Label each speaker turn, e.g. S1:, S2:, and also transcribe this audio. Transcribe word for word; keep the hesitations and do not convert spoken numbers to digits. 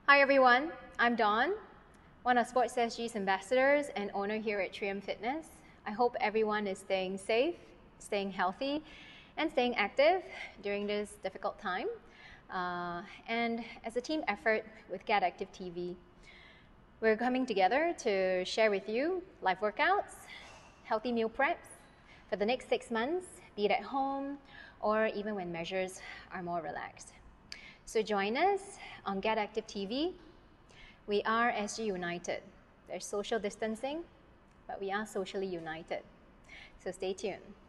S1: Hi everyone, I'm Dawn, one of SportsSG's ambassadors and owner here at Trium Fitness. I hope everyone is staying safe, staying healthy, and staying active during this difficult time. Uh, and as a team effort with Get Active T V, we're coming together to share with you live workouts, healthy meal preps for the next six months, be it at home or even when measures are more relaxed. So join us on Get Active T V. We are S G United. There's social distancing, but we are socially united. So stay tuned.